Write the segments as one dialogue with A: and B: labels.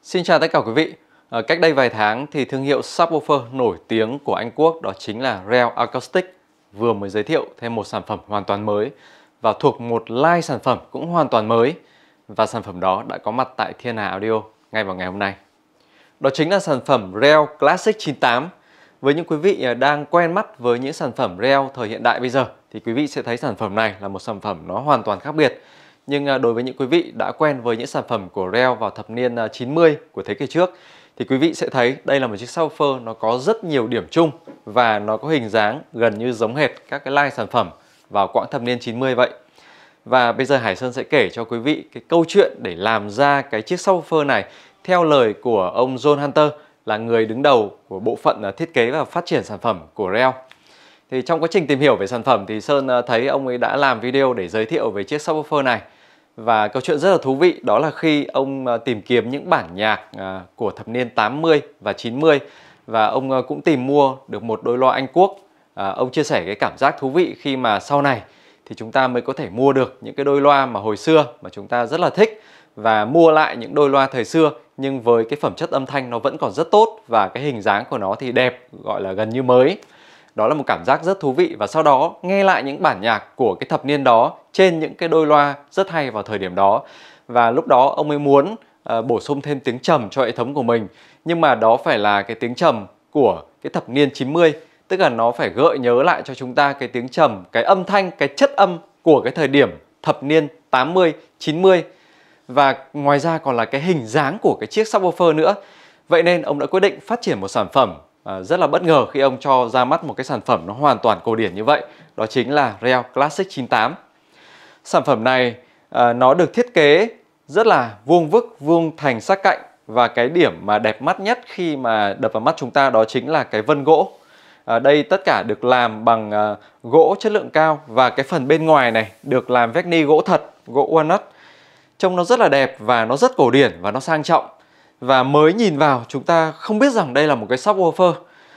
A: Xin chào tất cả quý vị. Cách đây vài tháng thì thương hiệu subwoofer nổi tiếng của Anh Quốc đó chính là Reo Acoustic vừa mới giới thiệu thêm một sản phẩm hoàn toàn mới và thuộc một line sản phẩm cũng hoàn toàn mới, và sản phẩm đó đã có mặt tại Thiên Hà Audio ngay vào ngày hôm nay. Đó chính là sản phẩm Reo Classic 98. Với những quý vị đang quen mắt với những sản phẩm Reo thời hiện đại bây giờ thì quý vị sẽ thấy sản phẩm này là một sản phẩm nó hoàn toàn khác biệt. Nhưng đối với những quý vị đã quen với những sản phẩm của Reo vào thập niên 90 của thế kỷ trước thì quý vị sẽ thấy đây là một chiếc subwoofer nó có rất nhiều điểm chung và nó có hình dáng gần như giống hệt các cái line sản phẩm vào quãng thập niên 90 vậy. Và bây giờ Hải Sơn sẽ kể cho quý vị cái câu chuyện để làm ra cái chiếc subwoofer này theo lời của ông John Hunter, là người đứng đầu của bộ phận thiết kế và phát triển sản phẩm của Reo. Thì trong quá trình tìm hiểu về sản phẩm thì Sơn thấy ông ấy đã làm video để giới thiệu về chiếc subwoofer này. Và câu chuyện rất là thú vị đó là khi ông tìm kiếm những bản nhạc của thập niên 80 và 90 và ông cũng tìm mua được một đôi loa Anh Quốc. Ông chia sẻ cái cảm giác thú vị khi mà sau này thì chúng ta mới có thể mua được những cái đôi loa mà hồi xưa mà chúng ta rất là thích, và mua lại những đôi loa thời xưa nhưng với cái phẩm chất âm thanh nó vẫn còn rất tốt và cái hình dáng của nó thì đẹp, gọi là gần như mới. Đó là một cảm giác rất thú vị, và sau đó nghe lại những bản nhạc của cái thập niên đó trên những cái đôi loa rất hay vào thời điểm đó. Và lúc đó ông ấy muốn bổ sung thêm tiếng trầm cho hệ thống của mình, nhưng mà đó phải là cái tiếng trầm của cái thập niên 90, tức là nó phải gợi nhớ lại cho chúng ta cái tiếng trầm, cái âm thanh, cái chất âm của cái thời điểm thập niên 80, 90. Và ngoài ra còn là cái hình dáng của cái chiếc subwoofer nữa. Vậy nên ông đã quyết định phát triển một sản phẩm rất là bất ngờ khi ông cho ra mắt một cái sản phẩm nó hoàn toàn cổ điển như vậy. Đó chính là Reo Classic 98. Sản phẩm này nó được thiết kế rất là vuông vức, vuông thành sắc cạnh, và cái điểm mà đẹp mắt nhất khi mà đập vào mắt chúng ta đó chính là cái vân gỗ. Đây tất cả được làm bằng gỗ chất lượng cao, và cái phần bên ngoài này được làm vét ni gỗ thật, gỗ walnut. Trông nó rất là đẹp và nó rất cổ điển và nó sang trọng. Và mới nhìn vào chúng ta không biết rằng đây là một cái subwoofer.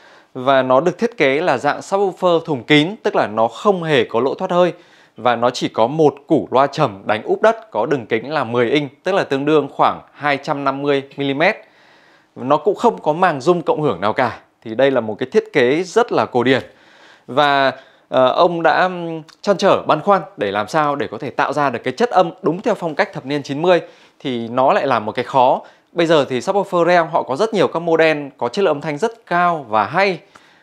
A: Và nó được thiết kế là dạng subwoofer thùng kín, tức là nó không hề có lỗ thoát hơi. Và nó chỉ có một củ loa trầm đánh úp đất có đường kính là 10 inch, tức là tương đương khoảng 250mm. Nó cũng không có màng rung cộng hưởng nào cả. Thì đây là một cái thiết kế rất là cổ điển. Và ông đã trăn trở băn khoăn để làm sao để có thể tạo ra được cái chất âm đúng theo phong cách thập niên 90. Thì nó lại là một cái khó. Bây giờ thì subwoofer Reo họ có rất nhiều các model có chất lượng âm thanh rất cao và hay,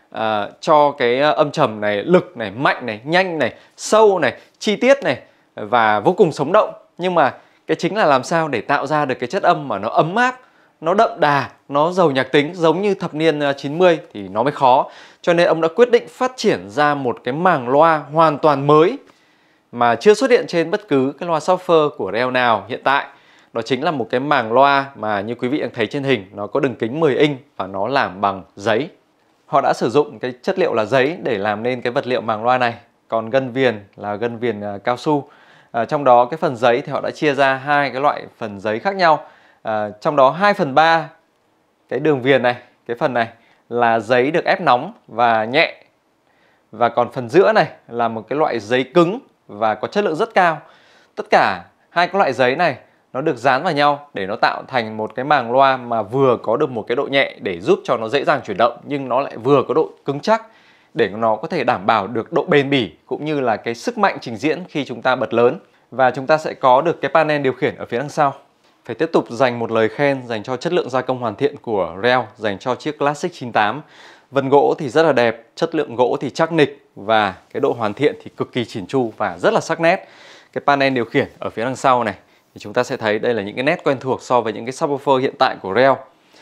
A: cho cái âm trầm này, lực này, mạnh này, nhanh này, sâu này, chi tiết này, và vô cùng sống động. Nhưng mà cái chính là làm sao để tạo ra được cái chất âm mà nó ấm áp, nó đậm đà, nó giàu nhạc tính giống như thập niên 90 thì nó mới khó. Cho nên ông đã quyết định phát triển ra một cái màng loa hoàn toàn mới mà chưa xuất hiện trên bất cứ cái loa subwoofer của Reo nào hiện tại. Đó chính là một cái màng loa mà như quý vị đang thấy trên hình, nó có đường kính 10 inch và nó làm bằng giấy. Họ đã sử dụng cái chất liệu là giấy để làm nên cái vật liệu màng loa này. Còn gân viền là gân viền cao su. Trong đó cái phần giấy thì họ đã chia ra hai cái loại phần giấy khác nhau. Trong đó 2/3 cái đường viền này, cái phần này là giấy được ép nóng và nhẹ. Và còn phần giữa này là một cái loại giấy cứng và có chất lượng rất cao. Tất cả hai cái loại giấy này nó được dán vào nhau để nó tạo thành một cái màng loa mà vừa có được một cái độ nhẹ để giúp cho nó dễ dàng chuyển động, nhưng nó lại vừa có độ cứng chắc để nó có thể đảm bảo được độ bền bỉ cũng như là cái sức mạnh trình diễn khi chúng ta bật lớn. Và chúng ta sẽ có được cái panel điều khiển ở phía đằng sau. Phải tiếp tục dành một lời khen dành cho chất lượng gia công hoàn thiện của Reo dành cho chiếc Classic 98. Vân gỗ thì rất là đẹp, chất lượng gỗ thì chắc nịch, và cái độ hoàn thiện thì cực kỳ chỉn chu và rất là sắc nét. Cái panel điều khiển ở phía đằng sau này thì chúng ta sẽ thấy đây là những cái nét quen thuộc so với những cái subwoofer hiện tại của Reo.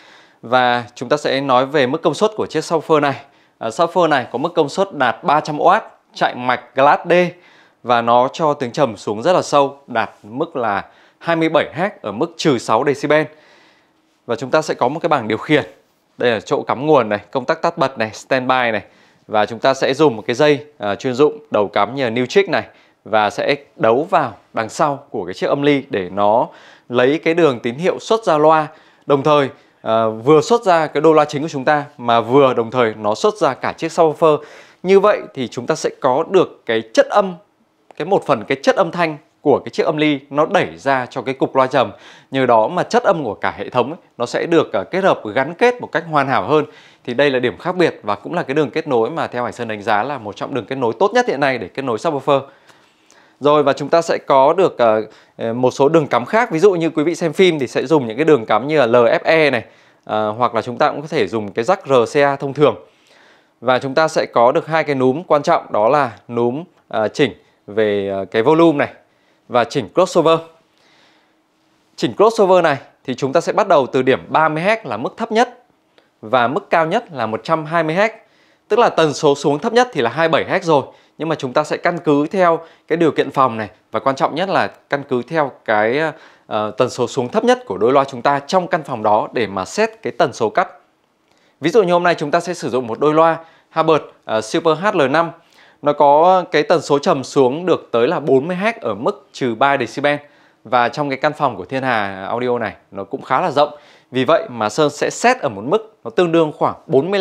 A: Và chúng ta sẽ nói về mức công suất của chiếc subwoofer này. Subwoofer này có mức công suất đạt 300W, chạy mạch Glass D, và nó cho tiếng trầm xuống rất là sâu, đạt mức là 27Hz ở mức trừ 6 decibel. Và chúng ta sẽ có một cái bảng điều khiển. Đây là chỗ cắm nguồn này, công tắc tắt bật này, standby này. Và chúng ta sẽ dùng một cái dây chuyên dụng đầu cắm như new trick này, và sẽ đấu vào đằng sau của cái chiếc âm ly để nó lấy cái đường tín hiệu xuất ra loa. Đồng thời vừa xuất ra cái đôi loa chính của chúng ta, mà vừa đồng thời nó xuất ra cả chiếc subwoofer. Như vậy thì chúng ta sẽ có được cái chất âm, cái một phần cái chất âm thanh của cái chiếc âm ly nó đẩy ra cho cái cục loa trầm. Nhờ đó mà chất âm của cả hệ thống ấy, nó sẽ được kết hợp gắn kết một cách hoàn hảo hơn. Thì đây là điểm khác biệt và cũng là cái đường kết nối mà theo Hải Sơn đánh giá là một trong đường kết nối tốt nhất hiện nay để kết nối subwoofer. Rồi, và chúng ta sẽ có được một số đường cắm khác. Ví dụ như quý vị xem phim thì sẽ dùng những cái đường cắm như là LFE này, hoặc là chúng ta cũng có thể dùng cái jack RCA thông thường. Và chúng ta sẽ có được hai cái núm quan trọng, đó là núm chỉnh về cái volume này và chỉnh crossover. Chỉnh crossover này thì chúng ta sẽ bắt đầu từ điểm 30Hz là mức thấp nhất và mức cao nhất là 120Hz. Tức là tần số xuống thấp nhất thì là 27Hz rồi, nhưng mà chúng ta sẽ căn cứ theo cái điều kiện phòng này, và quan trọng nhất là căn cứ theo cái tần số xuống thấp nhất của đôi loa chúng ta trong căn phòng đó để mà set cái tần số cắt. Ví dụ như hôm nay chúng ta sẽ sử dụng một đôi loa Hubbard Super HL5. Nó có cái tần số trầm xuống được tới là 40Hz ở mức trừ 3 decibel. Và trong cái căn phòng của Thiên Hà Audio này nó cũng khá là rộng. Vì vậy mà Sơn sẽ set ở một mức nó tương đương khoảng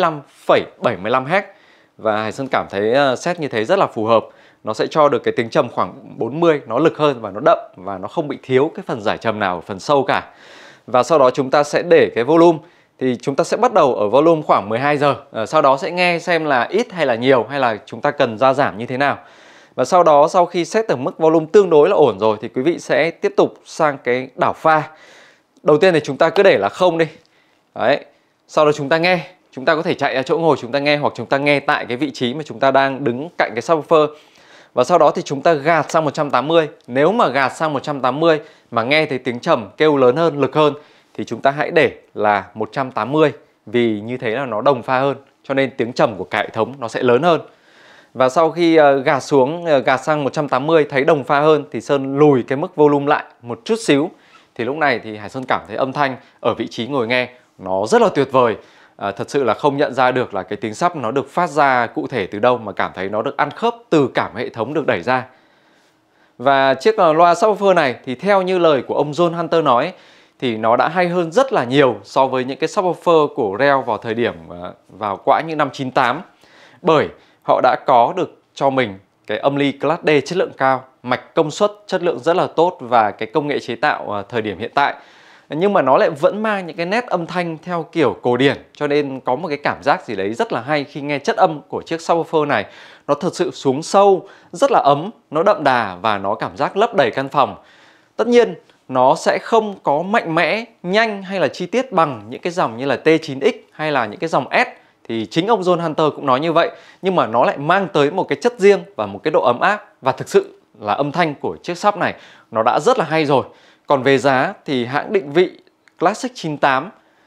A: 45,75Hz. Và Hải Sơn cảm thấy set như thế rất là phù hợp. Nó sẽ cho được cái tiếng trầm khoảng 40, nó lực hơn và nó đậm, và nó không bị thiếu cái phần giải trầm nào ở phần sâu cả. Và sau đó chúng ta sẽ để cái volume. Thì chúng ta sẽ bắt đầu ở volume khoảng 12 giờ. Sau đó sẽ nghe xem là ít hay là nhiều, hay là chúng ta cần gia giảm như thế nào. Và sau đó, sau khi set ở mức volume tương đối là ổn rồi thì quý vị sẽ tiếp tục sang cái đảo pha. Đầu tiên thì chúng ta cứ để là 0 đi. Đấy. Sau đó chúng ta nghe. Chúng ta có thể chạy ra chỗ ngồi chúng ta nghe, hoặc chúng ta nghe tại cái vị trí mà chúng ta đang đứng cạnh cái subwoofer. Và sau đó thì chúng ta gạt sang 180. Nếu mà gạt sang 180 mà nghe thấy tiếng trầm kêu lớn hơn, lực hơn, thì chúng ta hãy để là 180. Vì như thế là nó đồng pha hơn, cho nên tiếng trầm của cả hệ thống nó sẽ lớn hơn. Và sau khi gạt sang 180 thấy đồng pha hơn thì Sơn lùi cái mức volume lại một chút xíu. Thì lúc này thì Hải Sơn cảm thấy âm thanh ở vị trí ngồi nghe nó rất là tuyệt vời. Thật sự là không nhận ra được là cái tiếng sub nó được phát ra cụ thể từ đâu, mà cảm thấy nó được ăn khớp từ cả hệ thống được đẩy ra. Và chiếc loa subwoofer này thì theo như lời của ông John Hunter nói thì nó đã hay hơn rất là nhiều so với những cái subwoofer của Rell vào thời điểm vào quãng như năm 98. Bởi họ đã có được cho mình cái âm ly Class D chất lượng cao, mạch công suất chất lượng rất là tốt và cái công nghệ chế tạo thời điểm hiện tại. Nhưng mà nó lại vẫn mang những cái nét âm thanh theo kiểu cổ điển, cho nên có một cái cảm giác gì đấy rất là hay khi nghe chất âm của chiếc subwoofer này. Nó thật sự xuống sâu, rất là ấm, nó đậm đà và nó cảm giác lấp đầy căn phòng. Tất nhiên nó sẽ không có mạnh mẽ, nhanh hay là chi tiết bằng những cái dòng như là T9X hay là những cái dòng S. Thì chính ông John Hunter cũng nói như vậy. Nhưng mà nó lại mang tới một cái chất riêng và một cái độ ấm áp. Và thực sự là âm thanh của chiếc sub này nó đã rất là hay rồi. Còn về giá thì hãng định vị Classic 98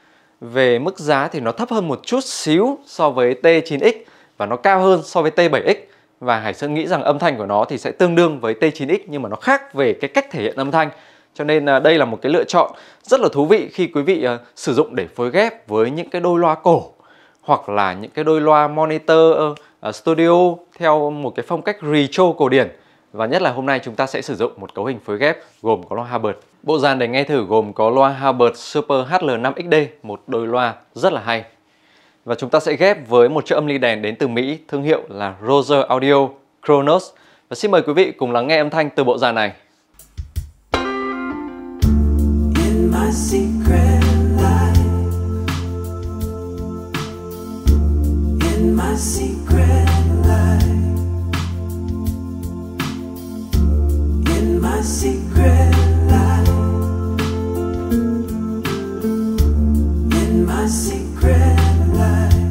A: về mức giá thì nó thấp hơn một chút xíu so với T9X và nó cao hơn so với T7X. Và Hải Sơn nghĩ rằng âm thanh của nó thì sẽ tương đương với T9X, nhưng mà nó khác về cái cách thể hiện âm thanh. Cho nên đây là một cái lựa chọn rất là thú vị khi quý vị sử dụng để phối ghép với những cái đôi loa cổ, hoặc là những cái đôi loa monitor studio theo một cái phong cách retro cổ điển. Và nhất là hôm nay chúng ta sẽ sử dụng một cấu hình phối ghép gồm có loa Hubbard. Bộ dàn để nghe thử gồm có loa Hubbard Super HL5XD, một đôi loa rất là hay. Và chúng ta sẽ ghép với một chiếc âm ly đèn đến từ Mỹ, thương hiệu là Roger Audio Kronos. Và xin mời quý vị cùng lắng nghe âm thanh từ bộ dàn này. In my secret life, in my secret life, in my secret life, in my secret life.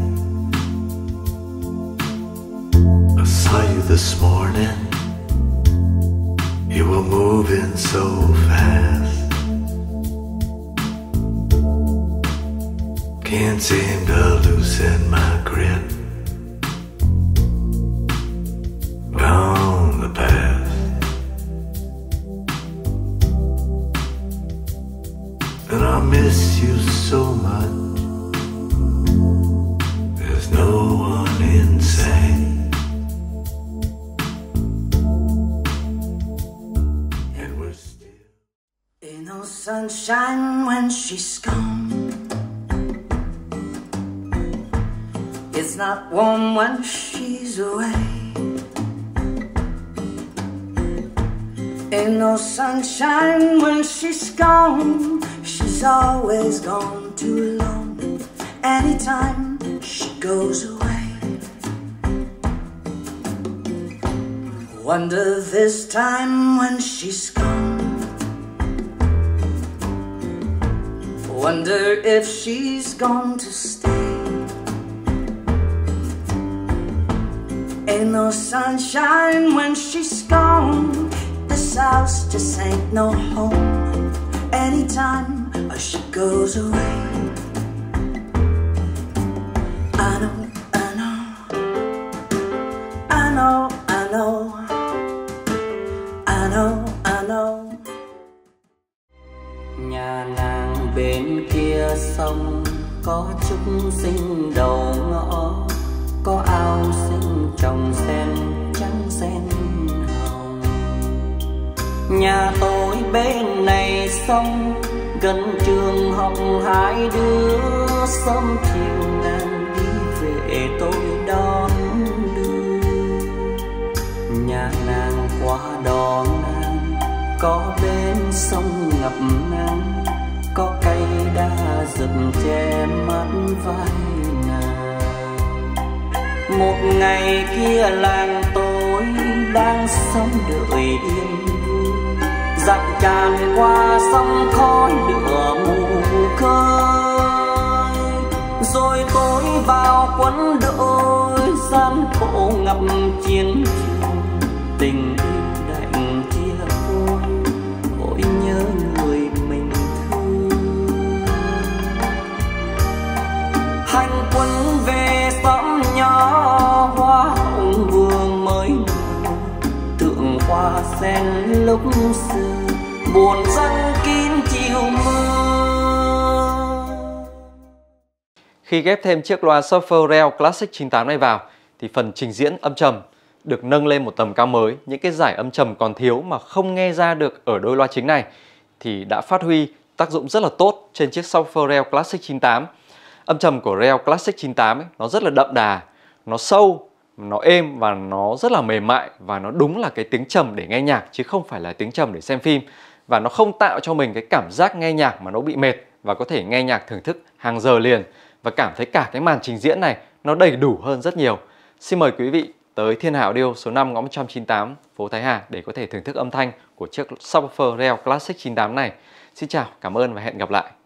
A: I saw you this morning. You were moving so fast. Can't seem to loosen my grip on the past. And I miss you so much. There's no one insane. And we're still ain't no sunshine when she's gone. It's not warm when she's away.
B: Ain't no sunshine when she's gone. She's always gone too alone. Anytime she goes away, wonder this time when she's gone, wonder if she's going to stay. Ain't no sunshine when she's gone. This house just ain't no home. Anytime she goes away, I know, I know, I know, I know, I know, I know.
C: Nhà nàng bên kia sông có trúc xinh đầu ngõ, có ao xinh trồng sen trắng sen hồng. Nhà tôi bên này sông gần trường học, hai đứa sớm chiều nàng đi về tôi đón đưa. Nhà nàng qua đò ngang, có bên sông ngập nắng, có cây đa rực che mắt vai nàng. Một ngày kia làng tôi đang sống đợi yên vui, dặm tràn qua sông khói lửa mù khơi. Rồi tôi vào quân đội, gian khổ ngập chiến trường, tình yêu đành chia phôi, ôi nhớ người mình thương. Hành quân về xóm nhỏ, hoa hồng vừa mới nở, tượng hoa sen lúc xưa buồn răng kín chiều mưa.
A: Khi ghép thêm chiếc loa subwoofer Reo Classic 98 này vào thì phần trình diễn âm trầm được nâng lên một tầm cao mới. Những cái giải âm trầm còn thiếu mà không nghe ra được ở đôi loa chính này thì đã phát huy tác dụng rất là tốt trên chiếc subwoofer Reo Classic 98. Âm trầm của Reo Classic 98 ấy, nó rất là đậm đà, nó sâu, nó êm và nó rất là mềm mại, và nó đúng là cái tiếng trầm để nghe nhạc chứ không phải là tiếng trầm để xem phim. Và nó không tạo cho mình cái cảm giác nghe nhạc mà nó bị mệt, và có thể nghe nhạc thưởng thức hàng giờ liền và cảm thấy cả cái màn trình diễn này nó đầy đủ hơn rất nhiều. Xin mời quý vị tới Thiên Hà Audio số 5 ngõ 198 phố Thái Hà để có thể thưởng thức âm thanh của chiếc subwoofer Reo Classic 98 này. Xin chào, cảm ơn và hẹn gặp lại.